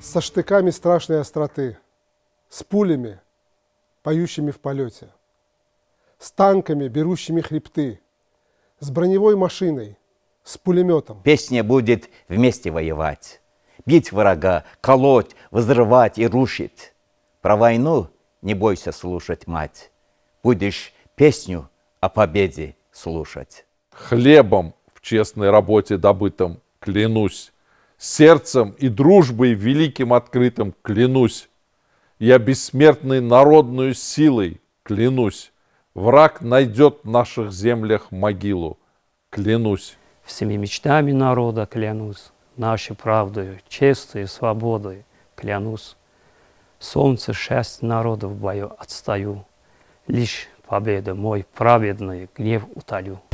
со штыками страшной остроты, с пулями, поющими в полете, с танками, берущими хребты, с броневой машиной, с пулеметом. Песня будет вместе воевать, бить врага, колоть, взрывать и рушить. Про войну не бойся слушать, мать, будешь песню о победе слушать. Хлебом в честной работе добытым клянусь, сердцем и дружбой великим открытым клянусь. Я бессмертной народную силой клянусь. Враг найдет в наших землях могилу, клянусь. Всеми мечтами народа клянусь, нашей правдой, честью и свободой клянусь. Солнце счастья народа в бою отстаю, лишь победа мой праведный гнев утолю.